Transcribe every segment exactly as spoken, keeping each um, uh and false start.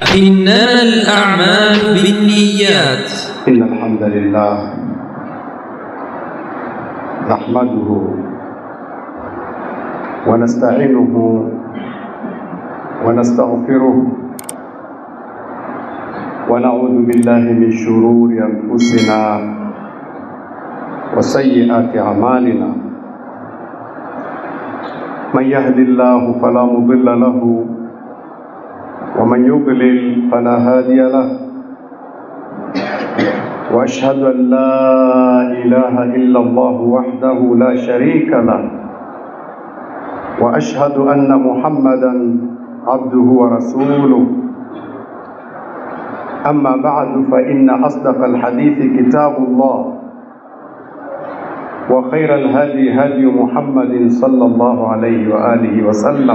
إنما الأعمال بالنيات. إن الحمد لله نحمده ونستعينه ونستغفره ونعوذ بالله من شرور أنفسنا وسيئات أعمالنا. من يهد الله فلا مضل له ومن يضلل فلا هادي له. وأشهد أن لا إله إلا الله وحده لا شريك له، وأشهد أن محمدًا عبده ورسوله. أما بعد، فإن أصدق الحديث كتاب الله، وخير الهدي هدي محمد صلى الله عليه وآله وسلم،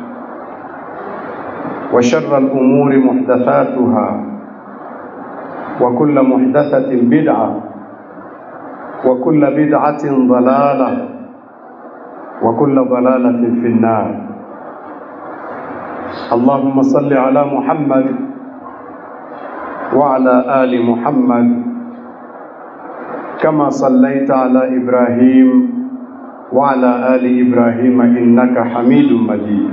وشر الأمور محدثاتها، وكل محدثة بدعة، وكل بدعة ضلالة، وكل ضلالة في النار. اللهم صل على محمد وعلى آل محمد كما صليت على إبراهيم وعلى آل إبراهيم إنك حميد مجيد.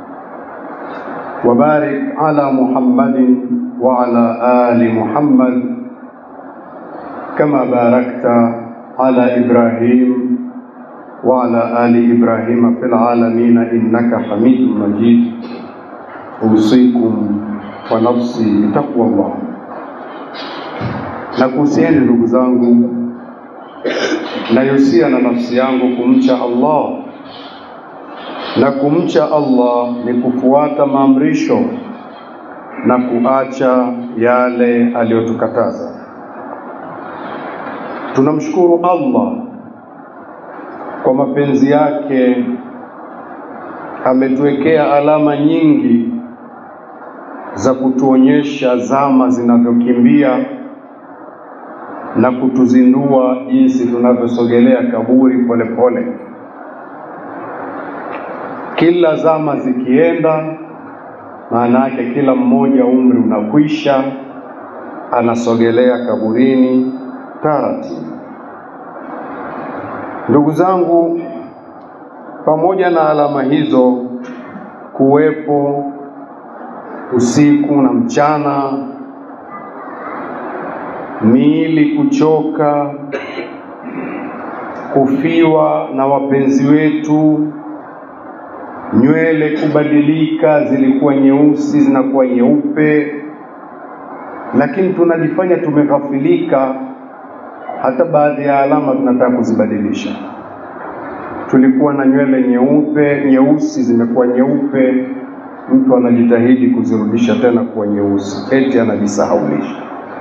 وبارك على محمد وعلى آل محمد كما باركت على إبراهيم وعلى آل إبراهيم في العالمين إنك حميد مجيد. أوصيكم ونفسي بتقوى الله. Nakuhusieni ndugu zangu, nayosia na nafsi yangu kumcha Allah. Na kumcha Allah ni kufuata maamrisho na kuacha yale aliyotukataza. Tunamshukuru Allah kwa mapenzi yake, ametuwekea alama nyingi za kutuonyesha zama zinavyokimbia na kutuzindua jinsi tunavyosogelea kaburi pole pole. Kila zama zikienda, maana yake kila mmoja umri unakwisha, anasogelea kaburini taratibu. Ndugu zangu, pamoja na alama hizo kuwepo usiku na mchana, miili kuchoka, kufiwa na wapenzi wetu, nywele kubadilika, zilikuwa nyeusi zinakuwa nyeupe, lakini tunajifanya tumeghafilika. Hata baadhi ya alama tunataka kuzibadilisha. Tulikuwa na nywele nyeupe, nyeusi zimekuwa nyeupe, mtu anajitahidi kuzirudisha tena kuwa nyeusi, eti anajisahaulisha.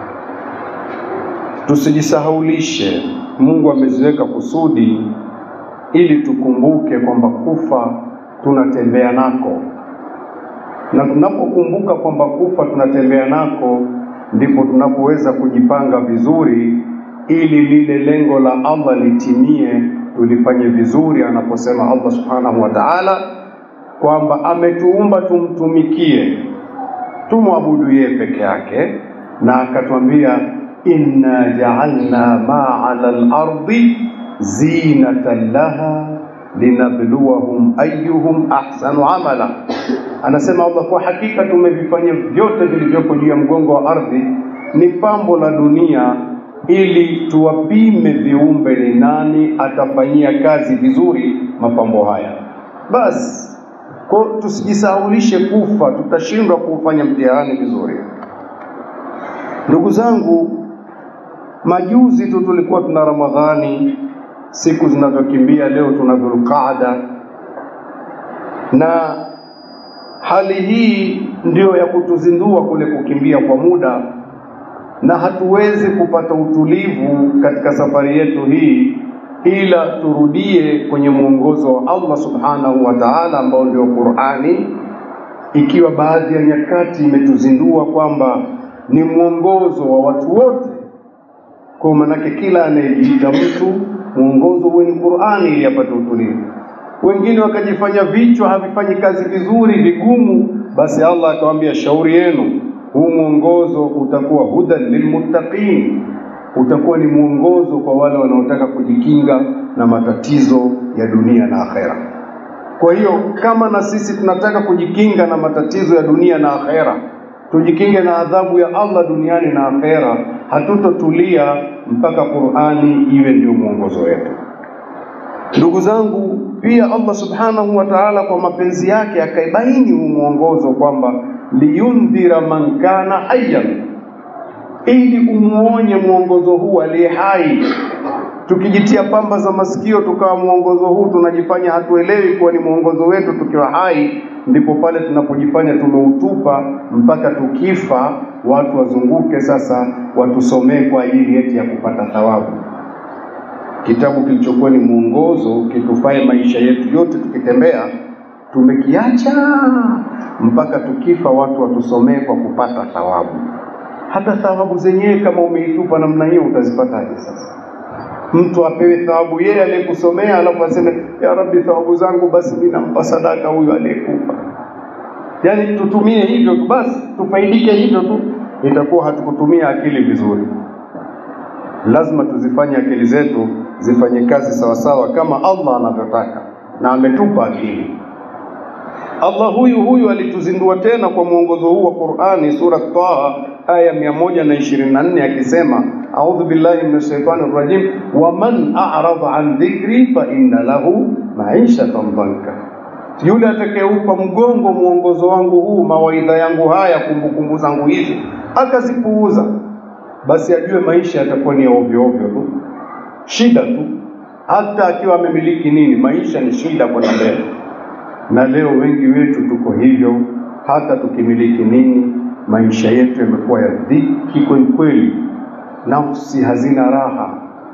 Tusijisahaulishe. Mungu ameziweka kusudi ili tukumbuke kwamba kufa tunatembea nako. Na tunapokumbuka kwamba kufa tunatembea nako, ndipo tunapoweza kujipanga vizuri ili lile lengo la Allah litimie, tulifanye vizuri. Anaposema Allah subhanahu wa ta'ala kwamba ametuumba tumtumikie, tumwabudu yeye peke yake, na akatuambia inna ja'alna ma'ala al-ardi zinatan laha linabluwahum ayyuhum ahsanu amala. Anasema Allah, kwa hakika tumevifanya vyote vilivyoko juu ya mgongo wa ardhi ni pambo la dunia, ili tuwapime viumbe ni nani atafanyia kazi vizuri mapambo haya. Basi kwa tusijisahaulishe kufa, tutashindwa kufanya mtihani vizuri. Ndugu zangu, majuzi tu tulikuwa tuna Ramadhani, siku zinavyokimbia, leo tuna Dhulqaada, na hali hii ndio ya kutuzindua kule kukimbia kwa muda, na hatuwezi kupata utulivu katika safari yetu hii ila turudie kwenye mwongozo wa Allah subhanahu wa ta'ala ambao ndio Qur'ani, ikiwa baadhi ya nyakati imetuzindua kwamba ni mwongozo wa watu wote. Kwa manake kila anayejiita mtu mwongozo huo ni Qur'ani ili apate utulivu. Wengine wakajifanya vichwa havifanyi kazi vizuri, vigumu, basi Allah akamwambia shauri yenu, huu mwongozo utakuwa hudan lilmuttaqin, utakuwa ni mwongozo kwa wale wanaotaka kujikinga na matatizo ya dunia na akhera. Kwa hiyo kama na sisi tunataka kujikinga na matatizo ya dunia na akhera, tujikinge na adhabu ya Allah duniani na akhera, hatutotulia mpaka Qur'ani iwe ndio mwongozo wetu. Ndugu zangu, pia Allah subhanahu wa ta'ala kwa mapenzi yake akaibaini huu mwongozo kwamba liyundhira man kana hayyan, ili umuonye mwongozo huu aliye hai. Tukijitia pamba za masikio tukawa mwongozo huu tunajifanya hatuelewi kuwa ni mwongozo wetu tukiwa hai, ndipo pale tunapojifanya tumeutupa mpaka tukifa watu wazunguke sasa watusomee kwa ajili eti ya kupata thawabu. Kitabu kilichokuwa ni mwongozo kitufae maisha yetu yote tukitembea, tumekiacha mpaka tukifa watu watusomee kwa kupata thawabu. Hata thawabu zenyewe kama umeitupa namna hiyo utazipataje sasa? Mtu apewe thawabu yeye aliyekusomea alafu aseme ya Rabbi thawabu zangu basi mimi nampa sadaka huyu aliyekufa. Yaani tutumie hivyo tu basi, tufaidike hivyo tu, itakuwa hatukutumia akili vizuri. Lazima tuzifanye akili zetu zifanye kazi sawa sawa kama Allah anavyotaka, na ametupa akili. Allah huyu huyu alituzindua tena kwa mwongozo huu wa Qur'ani, sura Taha aya mia moja na ishirini na nne akisema, a'udhu billahi minash shaitani rajim, wa man a'rada an dhikri fa inna lahu ma'ishatan dhanka. Yule atakayeupa mgongo mwongozo wangu huu, mawaidha yangu haya, kumbukumbu zangu hizi, akazipuuza, basi ajue maisha yatakuwa ni ovyo ovyo tu, shida tu. Hata akiwa amemiliki nini, maisha ni shida kwa mbele. Na leo wengi wetu tuko hivyo, hata tukimiliki nini, maisha yetu yamekuwa ya dhiki kweli kweli, nafsi hazina raha.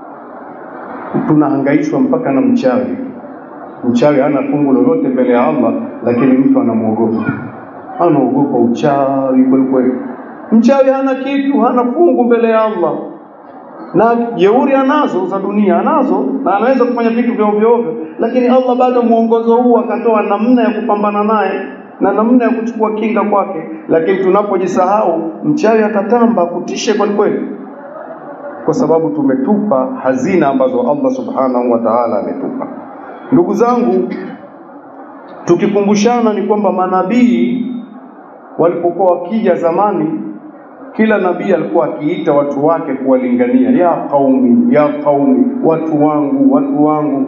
Tunahangaishwa mpaka na mchawi. Mchawi hana fungu lolote mbele ya Allah, lakini mtu anamuogopa. Anaogopa uchawi kweli kweli. Mchawi hana kitu, hana fungu mbele ya Allah. Na jeuri anazo za dunia anazo, na anaweza kufanya vitu vya ovyo ovyo, lakini Allah bado muongozo huu akatoa namna ya kupambana naye na namna ya kuchukua kinga kwake. Lakini tunapojisahau, mchawi atatamba kutishe kweli kweli, kwa sababu tumetupa hazina ambazo Allah subhanahu wa ta'ala ametupa. Ndugu zangu, tukikumbushana ni kwamba manabii walipokuwa wakija zamani, kila nabii alikuwa akiita watu wake kuwalingania, ya qaumi ya qaumi, watu wangu watu wangu.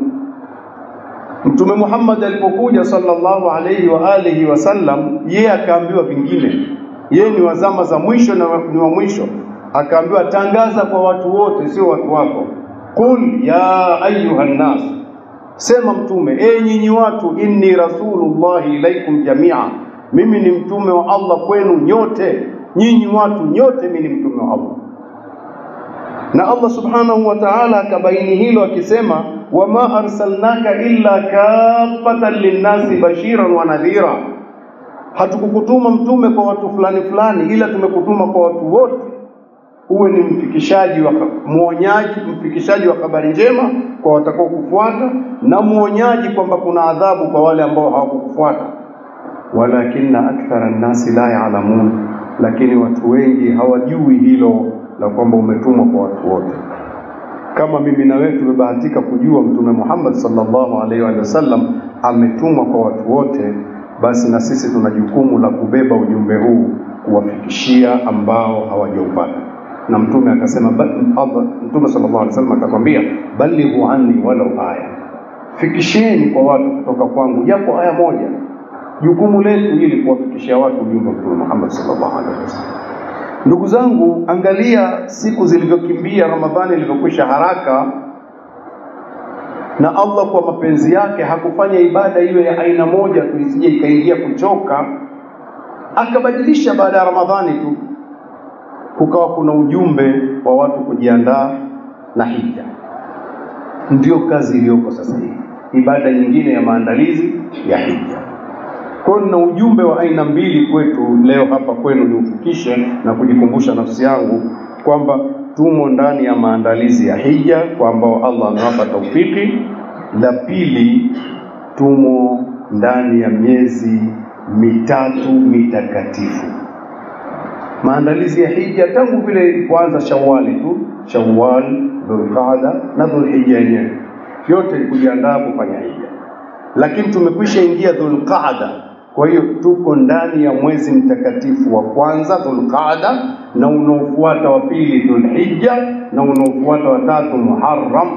Mtume Muhammad alipokuja sallallahu alayhi wa alihi wasallam, yeye akaambiwa vingine. Yeye ni wazama za mwisho na ni wa mwisho. Akaambiwa tangaza kwa watu wote, sio watu wako. Qul ya ayyuhan nas, sema mtume, e nyinyi watu, inni rasulullahi ilaikum jamia, mimi ni mtume wa Allah kwenu nyote. Nyinyi watu nyote mimi ni mtume wa Allah. Na Allah subhanahu wa ta'ala akabaini hilo akisema, wama arsalnaka illa kaffatan linnasi bashiran wa nadhira. Hatukukutuma mtume kwa watu fulani fulani, ila tumekutuma kwa watu wote, uwe ni mfikishaji wa muonyaji, mfikishaji wa habari njema kwa watakao kufuata, na muonyaji kwamba kuna adhabu kwa wale ambao hawakukufuata. Walakinna akthara an-nasi la ya'lamun, lakini watu wengi hawajui hilo la kwamba umetumwa kwa watu wote. Kama mimi na wewe tumebahatika kujua Mtume Muhammad sallallahu alaihi wa sallam ametumwa kwa watu wote, basi na sisi tuna jukumu la kubeba ujumbe huu kuwafikishia ambao hawajaupata. Na Mtume akasema, Allah Mtume sallallahu alaihi wasallam akakwambia, balighu anni walau aya, fikisheni kwa watu kutoka kwangu japo aya moja. Jukumu letu ili kuwafikishia watu ujumbe wa Mtume Muhammad sallallahu alaihi wasallam. Ndugu zangu, angalia siku zilivyokimbia, Ramadhani ilivyokwisha haraka, na Allah kwa mapenzi yake hakufanya ibada iwe ya aina moja tu isije ikaingia kuchoka, akabadilisha baada ya Ramadhani tu kukawa kuna ujumbe wa watu kujiandaa na hija. Ndio kazi iliyoko sasa hivi, ibada nyingine ya maandalizi ya hija. Kwa na ujumbe wa aina mbili kwetu leo hapa kwenu, ni ufikishe na kujikumbusha nafsi yangu kwamba tumo ndani ya maandalizi ya hija kwa ambao Allah amewapa taufiki. La pili, tumo ndani ya miezi mitatu mitakatifu. Maandalizi ya hija tangu vile kuanza Shawwal tu, Shawwal, Dhulqaada na Dhulhijja yenyewe, yote kujiandaa kufanya hija. Lakini tumekwisha ingia Dhulqaada, kwa hiyo tuko ndani ya mwezi mtakatifu wa kwanza Dhulqaada, na unaofuata wa pili Dhulhijja, na unaofuata wa tatu Muharram.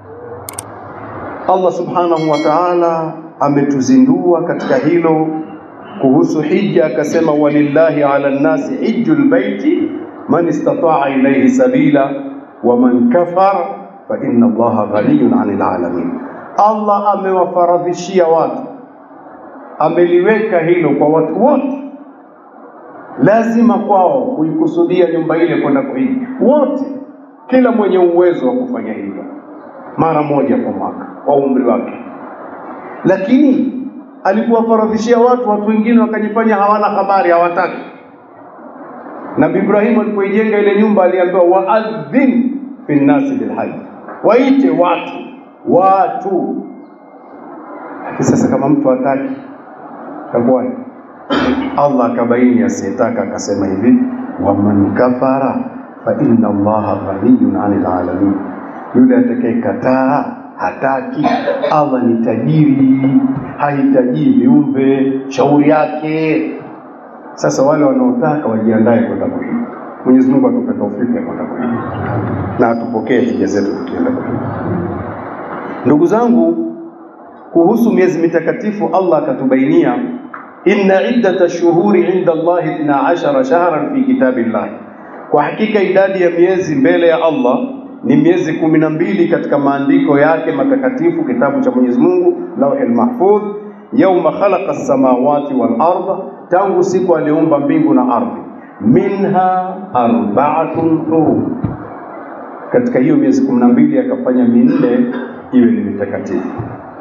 Allah subhanahu wa ta'ala ametuzindua katika hilo kuhusu hija, akasema walillahi ala nnasi hijjul baiti man istata'a ilayhi sabila wa man kafara fa inna Allaha ghaniyun 'anil 'alamin. Allah amewafaradhishia watu, ameliweka hilo kwa watu wote, lazima kwao kuikusudia nyumba ile kwenda kuhiji wote, kila mwenye uwezo wa kufanya hivyo mara moja kwa mwaka kwa umri wake. Lakini alipowafaradhishia watu, watu wengine wakajifanya hawana habari, hawataki. Nabii Ibrahim alipoijenga ile nyumba aliambiwa wa'adhin fin nasi bil hajj, waite watu watu. Sasa kama mtu hataki kwa Allah akabaini asiyetaka, akasema hivi wa man kafara fa inna Allaha ghaniyun 'anil 'alamin. Yule atakayekataa, hataki, Allah ni tajiri, hahitaji viumbe, shauri yake. Sasa wale wanaotaka wajiandae kwenda kuhiji. Mwenyezi Mungu atupe taufiki ya kwenda kuhiji na atupokee hija zetu tukienda kuhiji. Ndugu zangu, kuhusu miezi mitakatifu Allah akatubainia, inna iddata shuhuri inda Allahi ithna ashara shahran fi kitabillah, kwa hakika idadi ya miezi mbele ya Allah ni miezi kumi na mbili katika maandiko yake matakatifu, kitabu cha Mwenyezi Mungu Lauhul Mahfudh. Yauma khalaqa as-samawati wal arda, tangu siku aliumba mbingu na ardhi. Minha arba'atun hurum, katika hiyo miezi kumi na mbili akafanya minne iwe ni mitakatifu.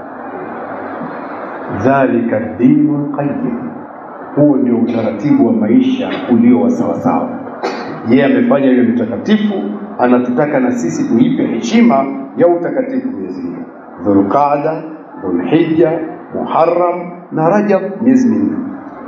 Dhalika dinul qayyim, huo ndio utaratibu wa maisha ulio wa sawa sawa. Yeye amefanya hiyo mitakatifu, anatutaka na sisi tuipe heshima ya utakatifu miezi hiyo. Dhulqaada, Dhulhijja, Muharram na Rajab, miezi minne.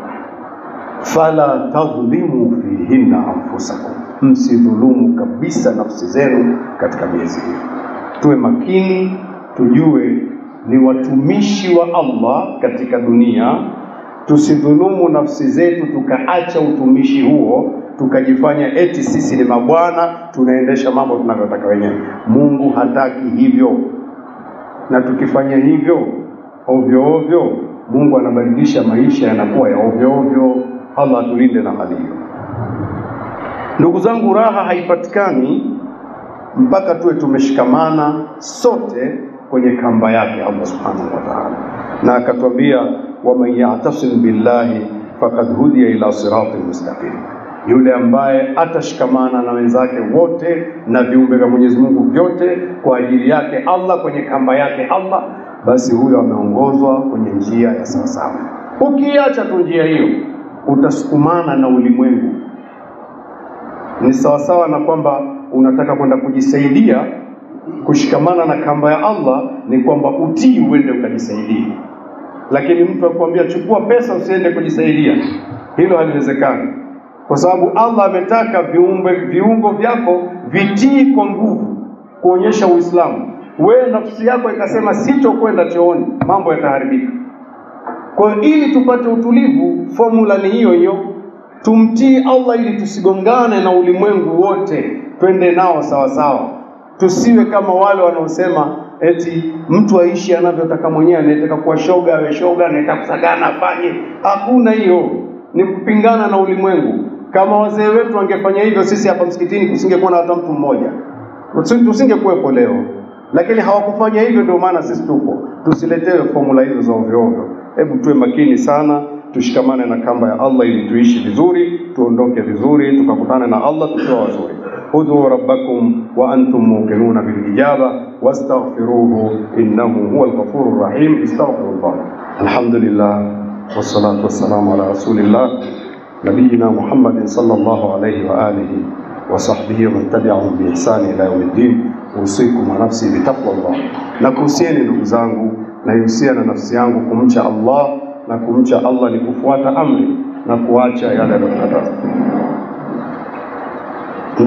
Fala tadhlimu fihinna anfusakum, msidhulumu kabisa nafsi zenu katika miezi hiyo. Tuwe makini, tujue ni watumishi wa Allah katika dunia. Tusidhulumu nafsi zetu tukaacha utumishi huo, tukajifanya eti sisi ni mabwana, tunaendesha mambo tunavyotaka wenyewe. Mungu hataki hivyo, na tukifanya hivyo ovyo ovyo, Mungu anabadilisha maisha yanakuwa ya ovyo ovyo. Allah tulinde na hali hiyo. Ndugu zangu, raha haipatikani mpaka tuwe tumeshikamana sote kwenye kamba yake Allah subhanahu wa ta'ala, na akatuambia wa man ya'tasim billahi faqad hudiya ila siratil mustaqim. Yule ambaye atashikamana na wenzake wote na viumbe vya Mwenyezi Mungu vyote kwa ajili yake Allah, kwenye kamba yake Allah, basi huyo ameongozwa kwenye njia ya sawa sawa. Ukiacha tu njia hiyo, utasukumana na ulimwengu. Ni sawa sawa na kwamba unataka kwenda kujisaidia. Kushikamana na kamba ya Allah ni kwamba utii uende ukajisaidia. Lakini mtu akwambia chukua pesa usiende kujisaidia, hilo haliwezekani, kwa sababu Allah ametaka viumbe viungo vyako vitii kwa nguvu kuonyesha Uislamu. Wewe nafsi yako ikasema sitokwenda chooni, mambo yataharibika. Kwa hiyo ili tupate utulivu, formula ni hiyo hiyo, tumtii Allah ili tusigongane na ulimwengu wote, twende nao sawa sawa. Tusiwe kama wale wanaosema eti mtu aishi anavyotaka mwenyewe, anataka kuwa shoga awe shoga, anataka kusagana afanye. Hakuna hiyo, ni kupingana na ulimwengu. Kama wazee wetu wangefanya hivyo, sisi hapa msikitini kusingekuwa na hata mtu mmoja, tusingekuwepo leo. Lakini hawakufanya hivyo, ndio maana sisi tupo. Tusiletewe formula hizo za ovyo ovyo. Hebu tuwe makini sana, tushikamane na kamba ya Allah ili tuishi vizuri, tuondoke vizuri, tukakutane na Allah tukiwa wazuri. Ud'u rabbakum wa antum muqinuna bil ijaba wastaghfiruhu innahu huwal ghafurur rahim. Astaghfirullah. Alhamdulillah wassalatu wassalamu ala rasulillah nabiyina Muhammadin sallallahu alayhi wa alihi wa sahbihi wa man tabi'ahum bi ihsani ila yawmiddin. Usikum wa nafsi bi taqwallah. Na kuhusieni ndugu zangu, na yusiana nafsi yangu kumcha Allah, na kumcha Allah ni kufuata amri na kuacha yale yanayokataza.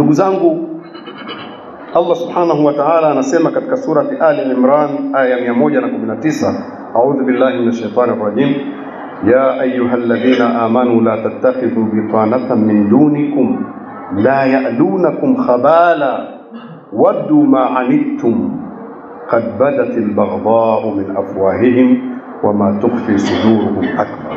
Ndugu zangu, Allah subhanahu wa ta'ala anasema katika surati Ali Imran aya mia moja kumi na tisa, a'udhu billahi minash shaitani rajim, ya ayyuhalladhina amanu la tattakhidhu bitanatan min dunikum la ya'lunakum khabala waddu ma anittum qad badatil baghdha'u min afwahihim wama tukhfi suduruhum akbar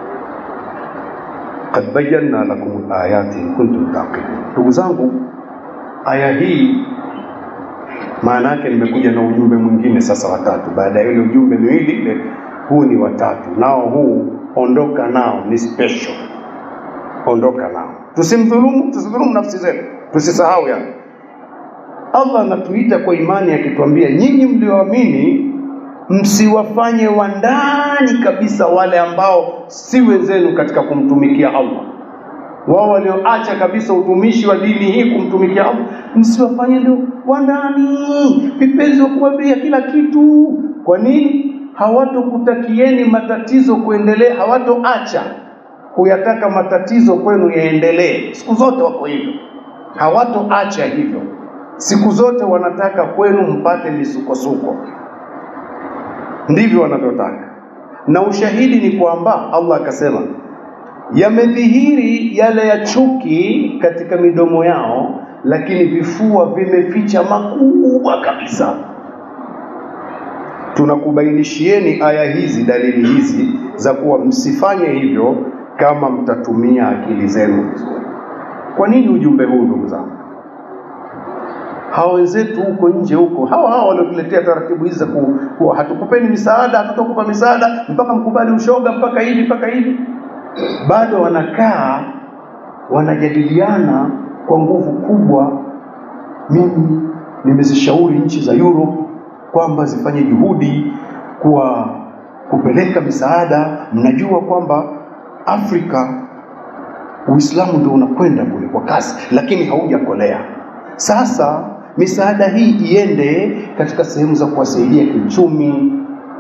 qad bayyana lakum al-ayati in kuntum taqilun. Ndugu zangu, aya hii maana yake nimekuja na ujumbe mwingine sasa watatu. Baada ya ile ujumbe miwili ile, huu ni watatu, nao huu ondoka nao, ni special. Ondoka nao, tusimdhulumu, tusidhulumu nafsi zetu, tusisahau yani. Allah anatuita kwa imani akituambia, nyinyi mlioamini msiwafanye wandani kabisa wale ambao si wenzenu katika kumtumikia Allah. Wao walioacha kabisa utumishi wa dini hii kumtumikia Allah, msiwafanye ndio wandani, vipenzi wa kuambia kila kitu. Kwa nini? Hawatokutakieni matatizo kuendelea, hawatoacha kuyataka matatizo kwenu yaendelee. Siku zote wako hivyo, hawatoacha hivyo. Siku zote wanataka kwenu mpate misukosuko, ndivyo wanavyotaka. Na ushahidi ni kwamba Allah akasema, yamedhihiri yale ya chuki katika midomo yao, lakini vifua vimeficha makubwa kabisa. Tunakubainishieni aya hizi, dalili hizi za kuwa msifanye hivyo kama mtatumia akili zenu vizuri. Kwa nini ujumbe huu ndugu zangu? Hawa wenzetu huko nje huko, hawa hawa waliotuletea taratibu hizi za kuwa hatukupeni misaada, hatutakupa misaada mpaka mkubali ushoga, mpaka hivi mpaka hivi, bado wanakaa wanajadiliana kwa nguvu kubwa. Mimi nimezishauri nchi za Europe kwamba zifanye juhudi kwa kupeleka misaada. Mnajua kwamba Afrika Uislamu ndio unakwenda kule kwa kasi, lakini haujakolea. Sasa misaada hii iende katika sehemu za kuwasaidia kiuchumi,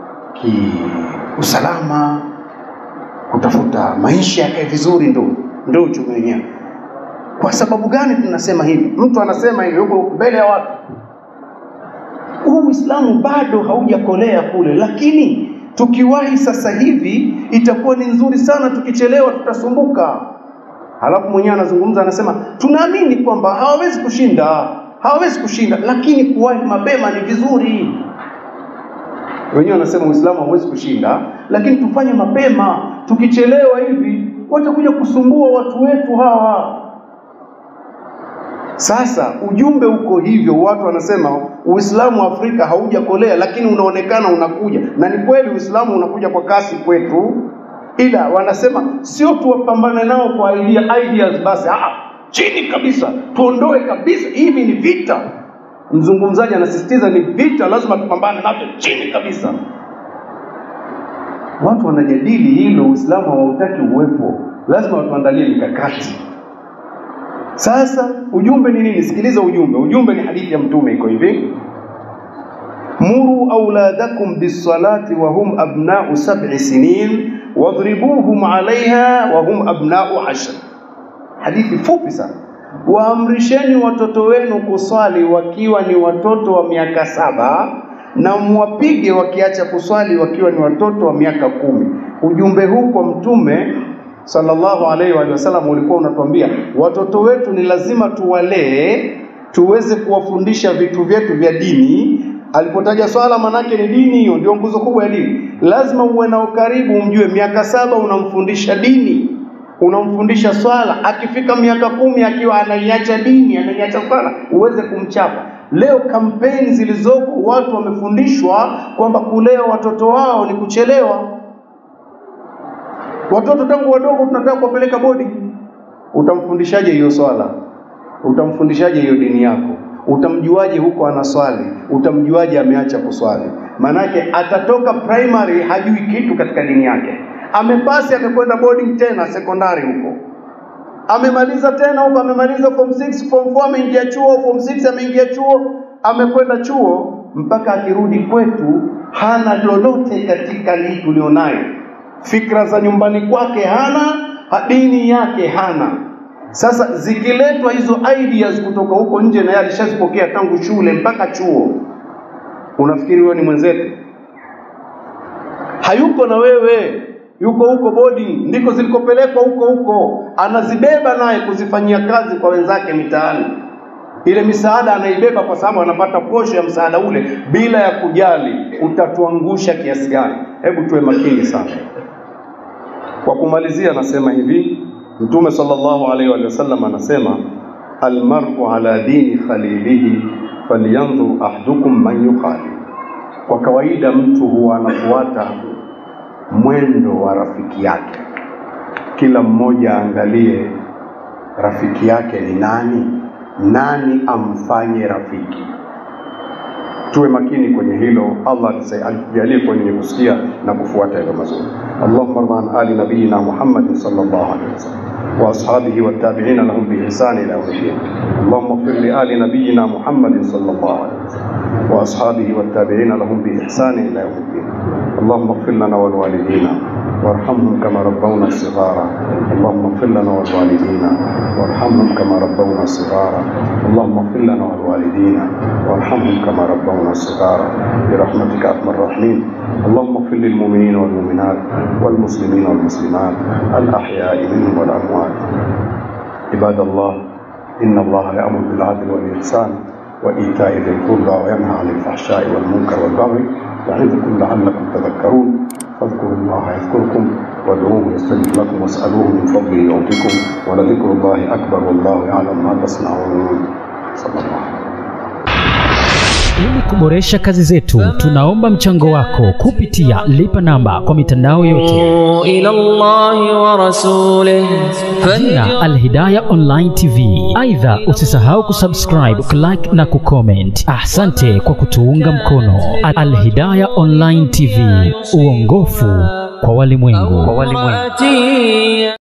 kiusalama, kutafuta maisha yakae vizuri, ndo ndio uchumi wenyewe. Kwa sababu gani tunasema hivi? Mtu anasema hivi huko mbele ya watu, huu Uislamu bado haujakolea kule, lakini tukiwahi sasa hivi itakuwa ni nzuri sana, tukichelewa tutasumbuka. Halafu mwenyewe anazungumza anasema, tunaamini kwamba hawawezi kushinda, hawawezi kushinda, lakini kuwahi mapema ni vizuri. Wenyewe wanasema Uislamu hauwezi kushinda, lakini tufanye mapema, tukichelewa hivi watakuja kusumbua watu wetu hawa. Sasa ujumbe uko hivyo, watu wanasema Uislamu wa Afrika haujakolea, lakini unaonekana unakuja. Na ni kweli Uislamu unakuja kwa kasi kwetu, ila wanasema sio tuwapambane nao kwa idea ideas basi, ah chini kabisa, tuondoe kabisa, hivi ni vita. Mzungumzaji anasisitiza ni vita, lazima tupambane navyo chini kabisa. Watu wanajadili hilo, Uislamu hautaki uwepo, lazima watuandalie mikakati. Sasa ujumbe ni nini? Sikiliza ujumbe. Ujumbe ni hadithi ya Mtume, iko hivi: muru auladakum bis-salati wa hum abna'u sab'i sinin wadribuhum 'alayha wa hum abna'u ashr. Hadithi fupi sana. Waamrisheni watoto wenu kuswali wakiwa ni watoto wa miaka saba, na muwapige wakiacha kuswali wakiwa ni watoto wa miaka kumi. Ujumbe huu kwa Mtume sallallahu alaihi wa sallam ulikuwa unatuambia watoto wetu ni lazima tuwalee, tuweze kuwafundisha vitu vyetu vya dini. Alipotaja swala, manake ni dini, hiyo ndio nguzo kubwa ya dini. Lazima uwe na ukaribu, umjue miaka saba unamfundisha dini, unamfundisha swala. Akifika miaka kumi akiwa anaiacha dini, anaiacha swala, uweze kumchapa. Leo kampeni zilizoko, watu wamefundishwa kwamba kulea watoto wao ni kuchelewa. Watoto tangu wadogo tunataka kuwapeleka bodi. Utamfundishaje hiyo swala? Utamfundishaje hiyo dini yako? Utamjuaje huko anaswali? Utamjuaje ameacha kuswali? Manake atatoka primary hajui kitu katika dini yake. Amepasi, amekwenda boarding tena secondary huko. Amemaliza tena huko, amemaliza form six, form four ameingia chuo, form six ameingia chuo, amekwenda chuo, mpaka akirudi kwetu hana lolote katika hii tulionayo. Fikra za nyumbani kwake hana, dini yake hana. Sasa zikiletwa hizo ideas kutoka huko nje na yeye alishazipokea tangu shule mpaka chuo, unafikiri wewe ni mwenzetu? Hayuko na wewe, yuko huko boarding, ndiko zilikopelekwa huko huko, anazibeba naye kuzifanyia kazi kwa wenzake mitaani. Ile misaada anaibeba kwa sababu anapata posho ya msaada ule bila ya kujali utatuangusha kiasi gani. Hebu tuwe makini sana. Kwa kumalizia nasema hivi, Mtume sallallahu alaihi wa sallam anasema, almar'u ala dini khalilihi falyanzur ahdukum man yukhali. Kwa kawaida mtu huwa anafuata mwendo wa rafiki yake. Kila mmoja angalie rafiki yake ni nani, nani amfanye rafiki. Tuwe makini kwenye hilo. Allah atujalie kwenye kusikia na kufuata yale mazuri. Allahumma arhamna ali nabiyina Muhammad sallallahu alaihi wasallam wa ashabihi wa tabi'ina lahum bi ihsan ila yawm الدين. اللهم اغفر لآل نبينا محمد صلى الله عليه وسلم وأصحابه والتابعين لهم بإحسان إلى يوم الدين. اللهم اغفر لنا ولوالدينا وارحمهم كما ربونا صغارا. اللهم اغفر لنا ولوالدينا وارحمهم كما ربونا صغارا. اللهم اغفر لنا ولوالدينا وارحمهم كما ربونا صغارا برحمتك أرحم الراحمين. اللهم اغفر للمؤمنين والمؤمنات والمسلمين والمسلمات الأحياء منهم والأموات. عباد الله، إن الله يأمر بالعدل والإحسان وإيتاء ذي القربى وينهى عن الفحشاء والمنكر والبغي يعظكم لعلكم تذكرون. فاذكروا الله يذكركم وادعوه يستجب لكم واسألوه من فضله يعطيكم ولذكر الله أكبر والله يعلم ما تصنعون. صلى الله عليه وسلم. Ili kuboresha kazi zetu, tunaomba mchango wako kupitia lipa namba kwa mitandao yote. ila Allah wa rasulih Jina Al-Hidayah Online T V. Aidha, usisahau kusubscribe, kulike na kucomment. Asante kwa kutuunga mkono. Al-Hidayah Online T V, uongofu kwa walimwengu.